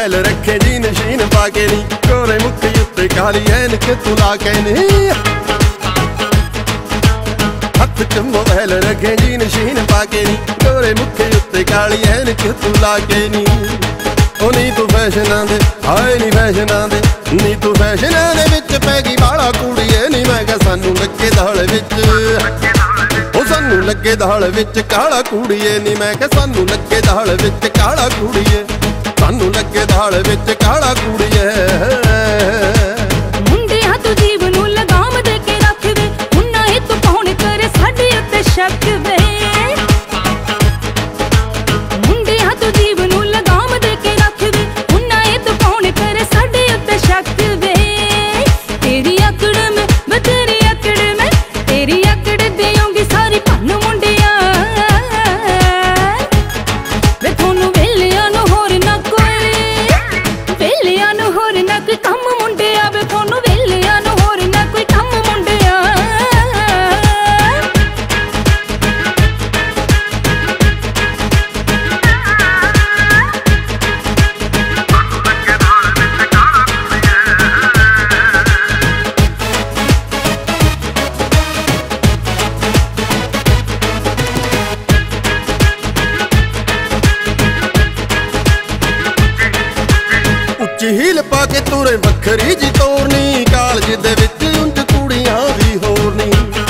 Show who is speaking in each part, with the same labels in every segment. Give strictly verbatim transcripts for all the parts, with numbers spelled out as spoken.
Speaker 1: महल रखे जी नशीन पाके नी गोरे मुख उत्ते काली ऐनक तू ला के नी हथ च मोबाइल रखे जी नशीन पाके नी गोरे मुख उत्ते काली ऐनक तू ला के नी ओ नी तू फैशनां दे हाय नी फैशनां दे नी तू फैशनां दे विच पै गई बाला कुड़िए नी मैं कह सानू लगे दाल विच ओ सानू लगे दाल विच काला कुड़िए नी मैं कह सानू लगे दाल विच काला कुड़िए सानू लगे दाल विच काला कुड़िए
Speaker 2: शक वे मुंडे हां तू जीव नू लगाम दे के रख वे उन्ना ए तू कौन करे साडे उत्ते शक वे तेरी अकड़ में वे तेरी अकड़ में तेरी अकड़ देऊंगी सारी भन मुंडिया वे थोनू वेलिया नू होर ना कोई वेलिया नू होर ना कोई कम मुंडिया वे थोनू वेलिया नू होर ना कोई कम मुंडिया
Speaker 1: हील पाके तुरे वखरी जी तोरनी कालज दे विच उंज कुड़ियां भी होरनी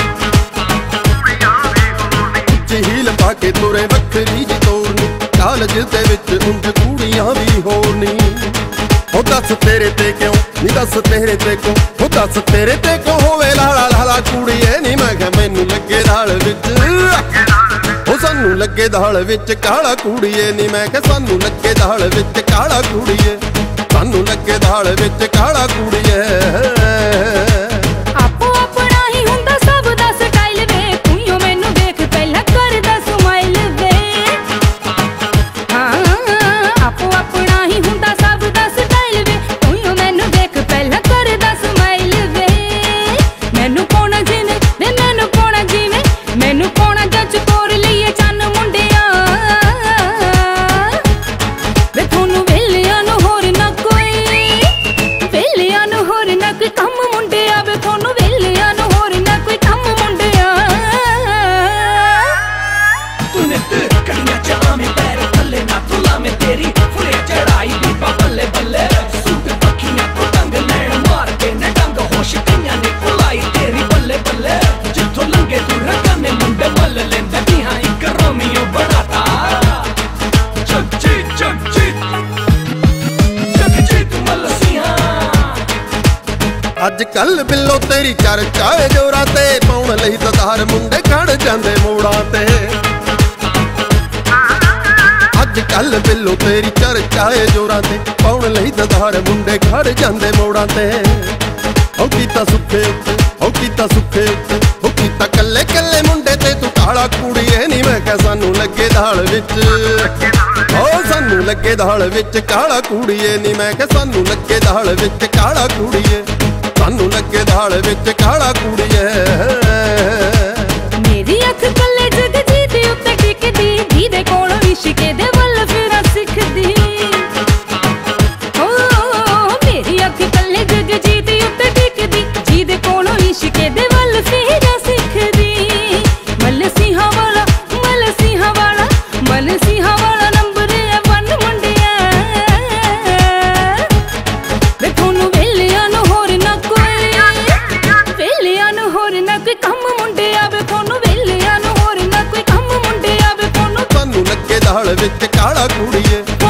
Speaker 1: हील पाके तुरे वखरी जी तोरनी कालज दे विच उंज कुड़ियां भी होरनी हो दस तेरे ते क्यों नी दस तेरे ते क्यों हो दस तेरे ते क्यों होवे लाला लाला कुड़िए नी मैं कह मैनू लगे दाल विच हो सानू लगे दाल विच काला कुड़िए नी मैं कह सानू लगे दाल विच काला कुड़िए सानू लगे दाल विच काला कुड़िए
Speaker 2: आपो अपना ही हुंदा सब दा स्टाइल वे तूं मैनू देख पहला करदा स्माइल वे हां आपो अपना ही हुंदा सब दा स्टाइल वे तूं मैनू देख पहला करदा स्माइल वे मैनू पाउणा जिवें वे मैनू पाउणा जिवें मैनू पाउणा जज कोर लईए चन्न मुंडिया वे थोनू वेलिया नू होर ना वेलिया नू होर ना कोई कम मुंडिया वे थोनू वेलिया नू होर ना कोई कम मुंडिया
Speaker 3: तूने कड़ियां चा में पैर थल्ले ना तुला में तेरी फुले चढ़ाई दी बल्ले बल्ले सूट पखियां को टंग लैण मार के न टंग होश कियां ने फुलाई तेरी बल्ले बल्ले जिथों लंगे तू रखा में मुंडे मल लेंदे नी हां इक रोमियो बनाता जग जीत जग जीत जग जीत मल सिंहा
Speaker 1: अज कल बिल्लो तेरी चर्चा है जोरा ते पाउण लई ददार मुंडे खड़ जांदे मोड़ां ते अज कल बिल्लो तेरी चर्चा है जोरा ते पाउण लई ददार मुंडे खड़ जांदे मोड़ां ते ओ कीता सुखे उत्ते ओ कीता सुखे उत्ते ओ कीता कल्ले कल्ले मुंडे ते तू काला कुड़िए नी मैं कह सानू लगे दाल विच ओ सानू लगे दाल विच काला कुड़िए नी मैं कह सानू लगे दाल विच काला कुड़िए सानू लगे दाल विच काला कुड़िए
Speaker 2: मेरी अख कल्ले जग जीत उत्ते टिकदी जीदे कोलों इश्के दे वल फिरा सिखदी ओ मेरी अख कल्ले जग जीत उत्ते टिकदी जीदे कोलों इश्के दे वल फिरा सिखदी मल सिंहा वाला मल सिंहा वाला मल सिंहा वाला नंबर है वन मुंडिया वे थोनू वेलिया नू होर ना वेलिया नू होर ना कोई कम मुंडिया वे थोनू वेलिया नू होर ना कोई कम मुंडिया वे थोनू
Speaker 1: सानू लगे दाल विच काला कुड़िए